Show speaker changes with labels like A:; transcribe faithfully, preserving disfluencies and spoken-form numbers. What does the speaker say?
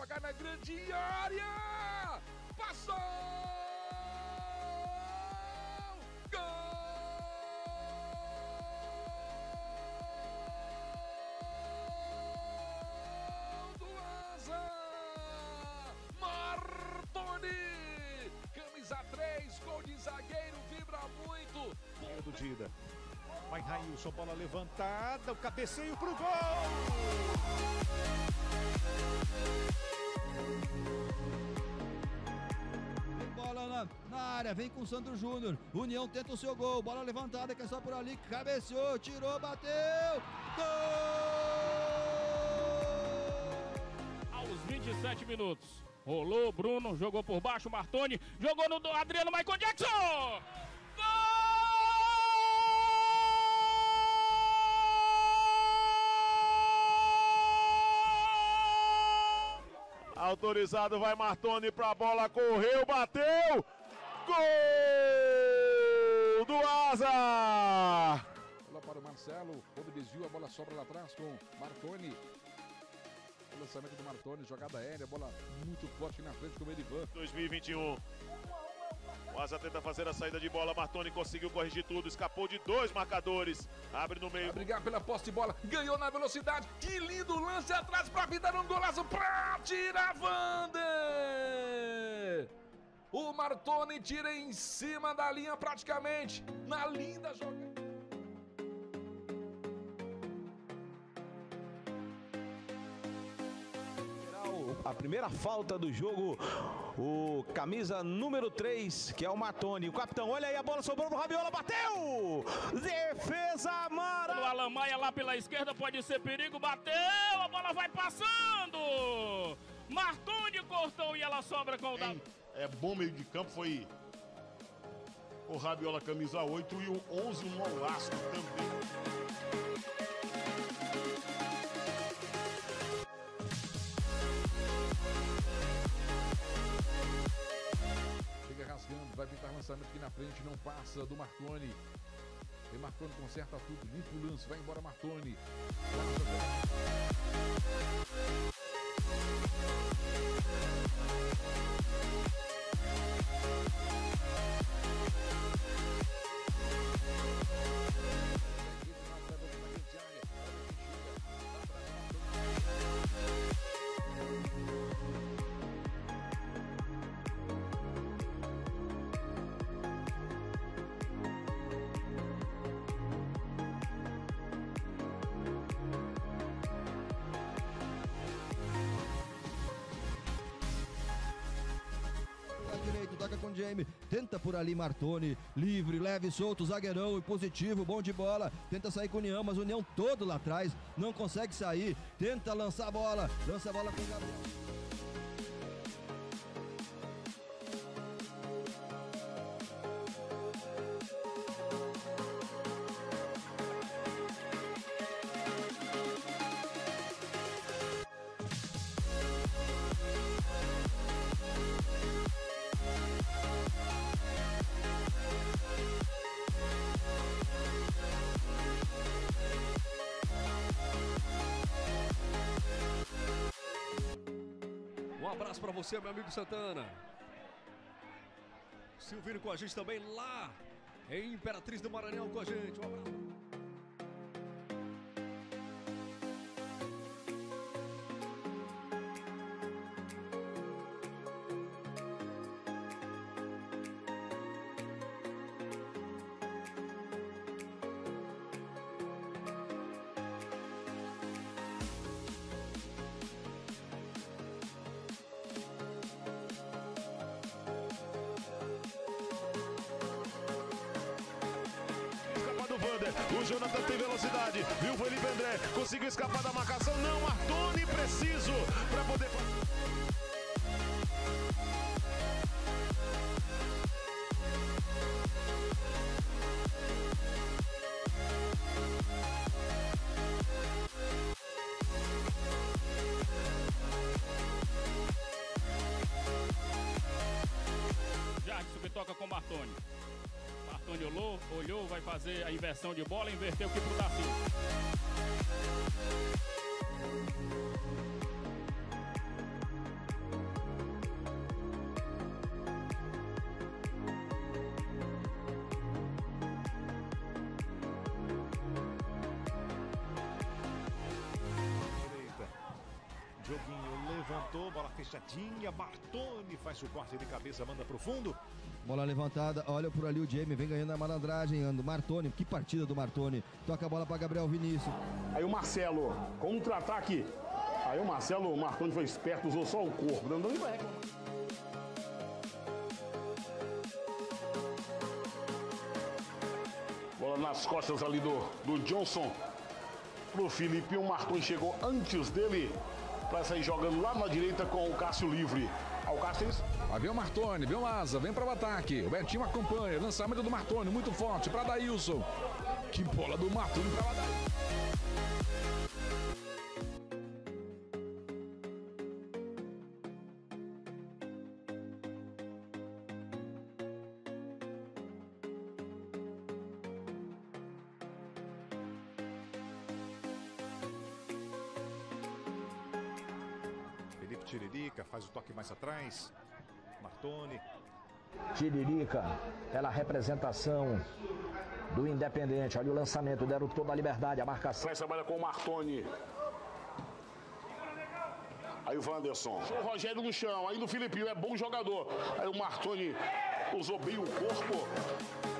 A: jogar na grande área. Passou! Gol do Asa! Martoni! Camisa três, gol de zagueiro, vibra muito.
B: Zagueiro do Dida. Vai Railson, bola levantada, o cabeceio pro gol!
C: Tem bola na, na área, vem com o Sandro Júnior. União tenta o seu gol, bola levantada, que é só por ali, cabeceou, tirou, bateu! Gol!
D: Aos vinte e sete minutos. Rolou, Bruno, jogou por baixo, Martoni, jogou no Adriano Michael Jackson!
E: Autorizado, vai Martoni pra bola, correu, bateu! Gol do Asa!
A: Bola para o Marcelo, houve desvio, a bola sobra lá atrás com Martoni. O lançamento do Martoni, jogada aérea, bola muito forte na frente com o Edivan.
E: dois mil e vinte e um. O Asa tenta fazer a saída de bola, Martoni conseguiu corrigir tudo, escapou de dois marcadores, abre no meio.
A: Vai brigar pela posse de bola, ganhou na velocidade, que lindo lance atrás pra vida, um golaço pra tirar Vander! O Martoni tira em cima da linha praticamente, na linda jogada.
F: A primeira falta do jogo, o camisa número três, que é o Martoni. O capitão, olha aí, a bola sobrou no Rabiola, bateu! Defesa amarela!
D: O Alan Maia lá pela esquerda, pode ser perigo, bateu, a bola vai passando! Martoni cortou e ela sobra com o Davi.
G: É bom meio de campo, foi o Rabiola camisa oito e o onze, um golaço também.
A: Rasgando, vai pintar lançamento aqui na frente, não passa do Martoni. E Martoni conserta tudo, limpa o lance, vai embora Martoni.
C: Toca com o Jamie, tenta por ali Martoni, livre, leve, solto, zagueirão e positivo, bom de bola, tenta sair com o União, mas o União todo lá atrás, não consegue sair, tenta lançar a bola, lança a bola com o Gabriel.
H: Um abraço para você, meu amigo Santana. Silvino com a gente também lá em Imperatriz do Maranhão com a gente. Um abraço.
E: O Jonathan tem velocidade, viu o Felipe André, conseguiu escapar da marcação, não, Martoni preciso para poder...
D: Jardim que toca com Martoni. Martoni olhou, olhou, vai fazer a inversão de bola, inverteu aqui pro Daci.
B: levantou, bola fechadinha. Martoni faz o corte de cabeça, manda pro fundo.
C: Bola levantada, olha por ali o Jamie, vem ganhando a malandragem, ando Martoni, que partida do Martoni. Toca a bola para Gabriel Vinícius.
G: Aí o Marcelo, contra-ataque. Aí o Marcelo, o Martoni foi esperto, usou só o corpo, não deu nem pra reclamar. Bola nas costas ali do, do Johnson pro Felipe. O Martoni chegou antes dele para sair jogando lá na direita com o Cássio livre. Ao Cássio.
A: Aí vem o Martoni, vem o Asa, vem para o ataque. O Betinho acompanha, lançamento do Martoni, muito forte para Daílson. Que bola do Martoni para lá.
B: Felipe Tiririca faz o toque mais atrás. Martoni.
I: Tiririca, pela representação do Independente. Olha o lançamento, deram toda a liberdade, a marcação.
G: Vai trabalhar com o Martoni. Aí o Wanderson. O Rogério no chão, aí no Filipinho, é bom jogador. Aí o Martoni usou bem o corpo.